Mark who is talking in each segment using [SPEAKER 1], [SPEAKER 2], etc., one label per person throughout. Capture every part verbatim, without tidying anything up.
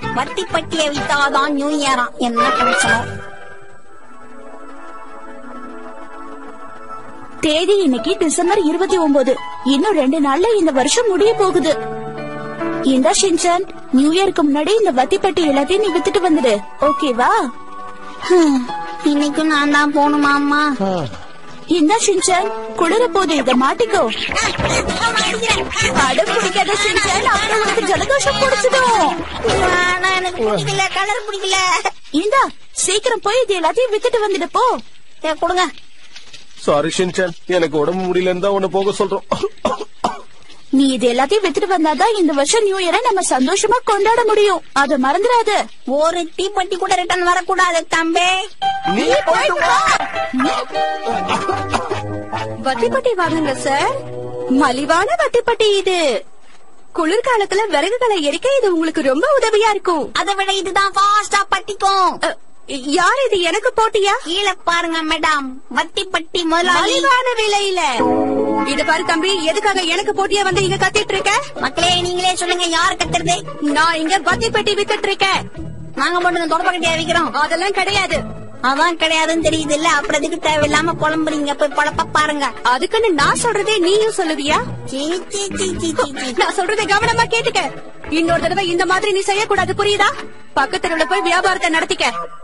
[SPEAKER 1] வத்தி பட்டியை வித்தாதான் நியூ இயரா? என்ன பிரச்சனை?
[SPEAKER 2] தேதி இன்னைக்கு டிசம்பர் இருபத்தி ஒன்பது. இன்னும் ரெண்டு நாள்ல இந்த வருஷம் முடிய போகுது. இந்த ஷின்சான், நியூ இயருக்கு முன்னாடி இந்த வத்திப்பட்டி எல்லாத்தையும் நீ வித்துட்டு வந்துடு, ஓகேவா?
[SPEAKER 1] இன்னைக்கு நான் தான் போகணுமா அம்மா?
[SPEAKER 2] இந்த ஷின்சான், குளிர போது இத மாட்டிக்கோ. அடம் பிடிக்காத ஷின்சான், அப்புறம் உனக்கு ஜலதோஷம் பிடிச்சிடும்.
[SPEAKER 1] எனக்கு பிடிக்கல, கலர் பிடிக்கல.
[SPEAKER 2] இந்தா சீக்கிரம் போய் இது எல்லாத்தையும் வித்துட்டு வந்துடு போ.
[SPEAKER 1] கொடுங்க.
[SPEAKER 3] சாரி ஷின்சான், எனக்கு உடம்பு முடியலன்னு தான் உன்னை போக சொல்றோம்.
[SPEAKER 2] நீ இது எல்லாத்தையும் வித்துட்டு வந்தாதான் இந்த வருஷம் நியூ இயரை நம்ம சந்தோஷமா கொண்டாட முடியும். அத மறந்துடாத.
[SPEAKER 1] ஒரு தீப்பெட்டி கூட ரிட்டர்ன் வரக்கூடாது தம்பி.
[SPEAKER 3] நீ போயிட்டு வா.
[SPEAKER 2] வத்திப்பட்டி வாங்குங்க சார். மலிவான வத்திப்பட்டி இது. குளிர்காலத்துல விறகுகளை எரிக்க இது உங்களுக்கு ரொம்ப உதவியா இருக்கும்.
[SPEAKER 1] அதை விட இதுதான் ஃபாஸ்டா பட்டிக்கும்.
[SPEAKER 2] யார் இது எனக்கு போட்டியா?
[SPEAKER 1] கீழே பாருங்க மேடம், வத்திப்பட்டி மலிவான
[SPEAKER 2] விலையில. இது பாரு தம்பி, எதுக்காக எனக்கு போட்டியா வந்து இங்க கத்திட்டு இருக்க?
[SPEAKER 1] மக்களே நீங்களே சொல்லுங்க, யாரு கத்துறது?
[SPEAKER 2] நான் இங்க வத்திப்பட்டி வித்துட்டு இருக்கேன்.
[SPEAKER 1] நாங்க மட்டும் தொடப்பக்கட்டியா விக்கிறோம்?
[SPEAKER 2] அதெல்லாம் கிடையாது.
[SPEAKER 1] அதான் கிடையாதுன்னு தெரியுது இல்ல, அப்புறம் எதுக்கு தேவையில்லாம புலம்புறீங்க? போய் பழப்ப பாருங்க.
[SPEAKER 2] அதுக்குன்னு நான் சொல்றதே நீயும் சொல்லுவியா? நான் சொல்றதை கவனமா கேட்டுக்க. இன்னொரு தடவை இந்த மாதிரி நீ செய்யக்கூடாது, புரியுதா? பக்கத்துல போய் வியாபாரத்தை நடத்திக்க.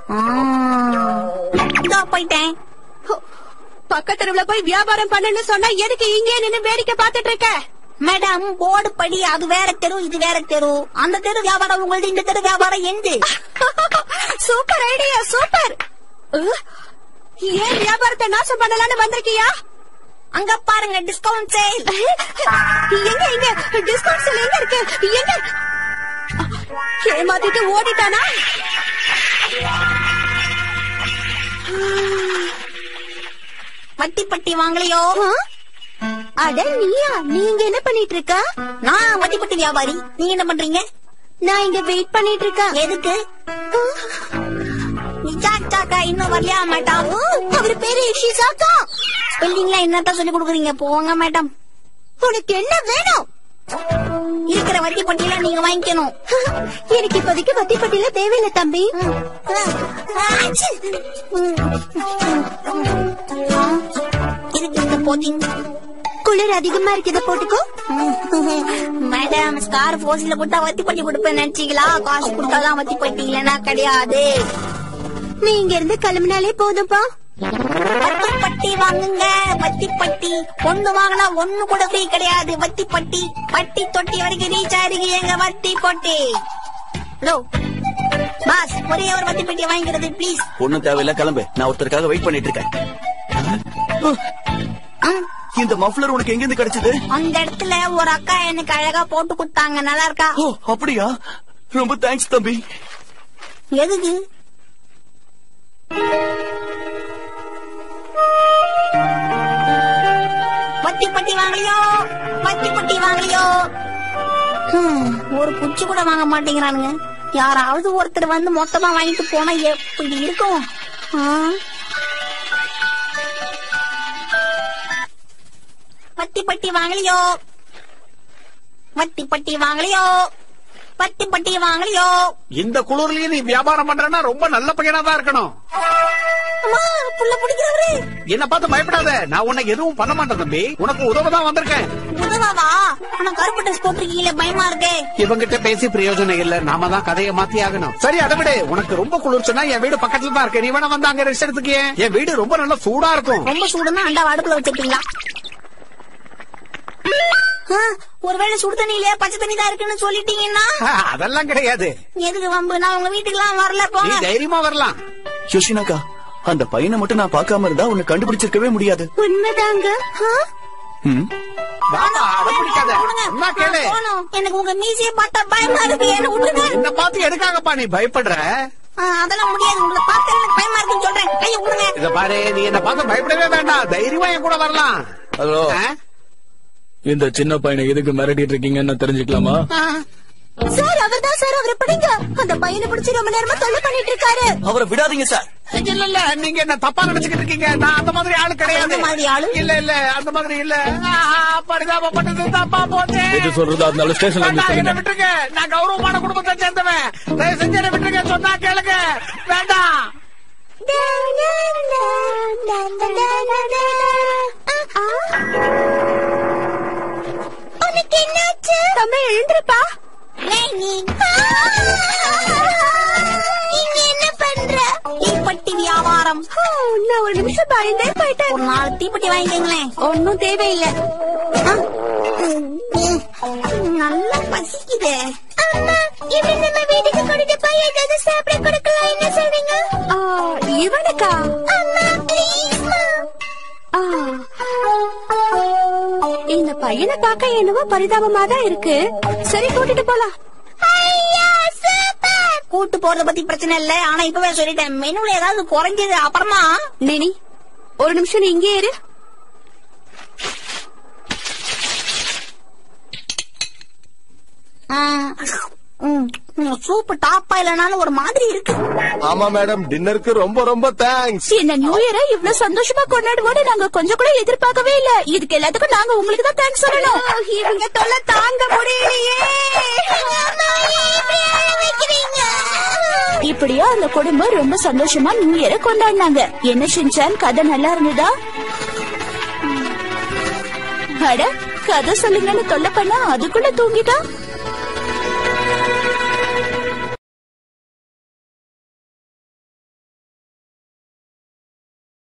[SPEAKER 1] போயிட்டேன்.
[SPEAKER 2] பக்கத்துல போய் வியாபாரம் பண்ணுன்னு சொன்னா எதுக்கு இங்கே நின்னு வேடிக்கை பாத்துட்டு இருக்க?
[SPEAKER 1] மேடம், போர்டு படி, அது வேற தெரு இது வேற தெரு. அந்த தெரு வியாபாரம் உங்களது, இந்த தெரு வியாபாரம் எந்த?
[SPEAKER 2] Super idea, super. ஏன் வியாபாரத்தை நாசம் பண்ணலான்னு வந்திருக்கியா?
[SPEAKER 1] அங்க பாருங்க, டிஸ்கவுண்ட் சேல்.
[SPEAKER 2] எங்க எங்க டிஸ்கவுண்ட் சேல் எங்க இருக்கு? எங்க? ஏமாத்திட்டு ஓடிட்டானா?
[SPEAKER 1] வத்திப்பட்டி வாங்கலையோ?
[SPEAKER 2] அட நீயா? நீங்க என்ன பண்ணிட்டு இருக்க?
[SPEAKER 1] நான் வத்திப்பட்டி வியாபாரி. நீங்க என்ன பண்றீங்க?
[SPEAKER 2] நான் இங்க வெயிட் பண்ணிட்டு இருக்கேன்.
[SPEAKER 1] எதுக்கு? நிஜாச்சாக்கா இன்னும் வரலையா மேடம்?
[SPEAKER 2] அவர் பேரு இஷிசாக்கா.
[SPEAKER 1] ஸ்பெல்லிங்ல என்னத்தான் சொல்லி கொடுக்குறீங்க? போங்க மேடம்.
[SPEAKER 2] உனக்கு என்ன வேணும்?
[SPEAKER 1] இருக்கிற வத்திப்பட்டியில நீங்க வாங்கிக்கணும்.
[SPEAKER 2] எனக்கு இப்போதைக்கு வத்திப்பட்டியில தேவையில்லை தம்பி.
[SPEAKER 1] இருக்கு போட்டிங்க.
[SPEAKER 2] குளிர் அதிகமா இருக்கிறத போட்டுக்கோ.
[SPEAKER 1] மேடம், ஸ்கார் போசில போட்டா வத்திப்பட்டி கொடுப்பேன் நினைச்சீங்களா? காசு கொடுத்தாதான் வத்திப்பட்டி, இல்லன்னா கிடையாது.
[SPEAKER 2] நீ இங்க இருந்து கிளம்பினாலே போதும்பா.
[SPEAKER 1] வத்திப்பட்டி வாங்குங்க, வத்திப்பட்டி. ஒண்ணு வாங்கினா ஒண்ணு கூட ஃப்ரீ கிடையாது. வத்திப்பட்டி பட்டி தொட்டி வரைக்கும் ரீச் ஆயிருங்க எங்க வத்திப்பட்டி. ஹலோ பாஸ், ஒரே ஒரு வத்திப்பட்டியை வாங்கிக்கிறது பிளீஸ்.
[SPEAKER 4] ஒண்ணும் தேவையில்ல, கிளம்பு. நான் ஒருத்தருக்காக வெயிட் பண்ணிட்டு இருக்கேன். இந்த மஃப்ளர் உனக்கு எங்க இருந்து கிடைச்சது?
[SPEAKER 1] அந்த இடத்துல ஒரு அக்கா எனக்கு அழகா போட்டு கொடுத்தாங்க. நல்லா இருக்கா?
[SPEAKER 4] ஓ அப்படியா? ரொம்ப தேங்க்ஸ் தம்பி.
[SPEAKER 1] எதுக்கு? வத்திப்பட்டி வாங்கலையோ? வத்திப்பட்டி வாங்கலையோ? ஒரு குச்சி கூட வாங்க மாட்டேங்கிறானுங்க. யாராவது ஒருத்தர் வந்து மொத்தமா வாங்கிட்டு போனா எப்படி இருக்கும்? வத்திப்பட்டி வாங்கலையோ? வத்திப்பட்டி வாங்கலையோ? வத்திப்பட்டி வாங்கலையோ?
[SPEAKER 5] இந்த குளிர்லயே நீ வியாபாரம் பண்றன்னா ரொம்ப நல்ல பையனா தான் இருக்கணும். என்ன பார்த்து பயப்படாத, நான் உன்னை எதுவும் பண்ண மாட்டேன் தம்பி. உனக்கு உதவதான் வந்திருக்கேன்.
[SPEAKER 1] உதவாவா? ஆனா கருப்பு ட்ரெஸ் போட்டிருக்கீங்களே, பயமா இருக்கே.
[SPEAKER 5] இவங்கிட்ட பேசி பிரயோஜனம் இல்ல, நாம தான் கதையை மாத்தி ஆகணும். சரி அதை விட, உனக்கு ரொம்ப குளிர்ச்சுன்னா என் வீடு பக்கத்துல தான் இருக்கு. நீ வேணா வந்து அங்க ரெஸ்ட் எடுத்துக்கிய. என் வீடு ரொம்ப நல்லா சூடா இருக்கும்.
[SPEAKER 1] ரொம்ப சூடுன்னா அண்டா அடுப்புல வச்சிருக்கீங்களா? ஒருவேளை சுடு தண்ணி இல்லையா பச்சை தண்ணி தான் இருக்குன்னு சொல்லிட்டீங்கன்னா?
[SPEAKER 5] அதெல்லாம் கிடையாது.
[SPEAKER 1] எதுக்கு வம்பு? நான் உங்க வீட்டுக்கு எல்லாம் வரல. போங்க,
[SPEAKER 5] தைரியமா வரலாம்.
[SPEAKER 4] யோஷினாக்கா, அந்த பையனை மட்டும் நான் பார்க்காம இருந்தா உன்னை கண்டுபிடிச்சிருக்கவே முடியாது.
[SPEAKER 2] உண்மைதாங்க.
[SPEAKER 1] எனக்கு உங்க மீசையை பார்த்தா பயமா இருக்கு. என்ன விட்டுருங்க.
[SPEAKER 5] என்ன பார்த்து எதுக்காகப்பா நீ பயப்படுற?
[SPEAKER 1] அதெல்லாம் முடியாது. உங்களை பார்த்து எனக்கு பயமா இருக்குன்னு சொல்றேன். கையை விடுங்க.
[SPEAKER 5] இத பாரு, நீ என்ன பார்த்து பயப்படவே வேண்டாம். தைரியமா என் கூட வரலாம்.
[SPEAKER 3] ஹலோ, இந்த சின்ன பையனை எதுக்கு மிரட்டிட்டு இருக்கீங்கன்னு தெரிஞ்சுக்கலாமா?
[SPEAKER 2] சார், அவர் தான் சார். அவரை பிடிங்க. அந்த பையனை பிடிச்சி ரொம்ப நேரமா தொல்லை பண்ணிட்டு இருக்காரு.
[SPEAKER 4] அவரை விடாதீங்க சார்.
[SPEAKER 5] இல்ல இல்ல நீங்க என்ன தப்பா நினைச்சுக்கிட்டு இருக்கீங்க. நான் அந்த மாதிரி ஆளு கிடையாது.
[SPEAKER 1] அந்த மாதிரி ஆளு
[SPEAKER 5] இல்ல இல்ல அந்த மாதிரி இல்ல. பரிதாபப்பட்டது தப்பா போச்சு.
[SPEAKER 3] இது சொல்றது அதனால ஸ்டேஷன்ல
[SPEAKER 5] என்ன விட்டுருங்க. நான் கௌரவமான குடும்பத்தை சேர்ந்தவன். தயவு செஞ்சு என்ன விட்டுருங்க. சொன்னா கேளுங்க. வேண்டாம்.
[SPEAKER 1] உனக்கு என்னாச்சு? தமிழ் எழுந்திருப்பா. நீங்க என்ன பண்ற? தீப்பெட்டி வியாபாரம். நான் ஒரு நிமிஷம் பயந்தே போயிட்டேன். ஒரு நாலு தீப்பெட்டி வாங்கிக்கங்களேன். ஒன்னும் தேவையில்லை. நல்லா பசிக்குது. அம்மா, இவன் நம்ம வீட்டுக்கு கொண்டுட்டு போய் ஏதாவது சாப்பிட கொடுக்கலாம். என்ன சொல்றீங்க? இவனுக்கா? அம்மா ப்ளீஸ். இந்த பையனை பார்க்க என்னவோ பரிதாபமா தான் இருக்கு. சரி கூட்டிட்டு போலாம். கூட்டு போறத பத்தி பிரச்சனை இல்ல. ஆனா இப்பவே சொல்லிட்டேன், மெனுல ஏதாவது குறைஞ்சது அப்புறமா. நேனி ஒரு நிமிஷம் நீ இங்கே இரு. சூப்பு டாப்பா இல்லனாலும் ஒரு மாதிரி இருக்கு.
[SPEAKER 6] ஆமா மேடம், டின்னருக்கு ரொம்ப ரொம்ப தேங்க்ஸ்.
[SPEAKER 2] இந்த நியூ இயரை இவ்வளவு சந்தோஷமா கொண்டாடுவோட நாங்க கொஞ்சம் கூட எதிர்பார்க்கவே இல்ல. இதுக்கு எல்லாத்துக்கும் நாங்க உங்களுக்கு தான் தேங்க்ஸ் சொல்லணும்.
[SPEAKER 1] இவங்க தொல்லை தாங்க முடியலையே.
[SPEAKER 2] இப்படியா அந்த குடும்பம் ரொம்ப சந்தோஷமா நியூ இயரை கொண்டாடினாங்க. என்ன ஷின்சான், கதை நல்லா இருந்ததா? அட, கதை சொல்லுங்கன்னு தொல்லை பண்ணா அதுக்குள்ள தூங்கிட்டா.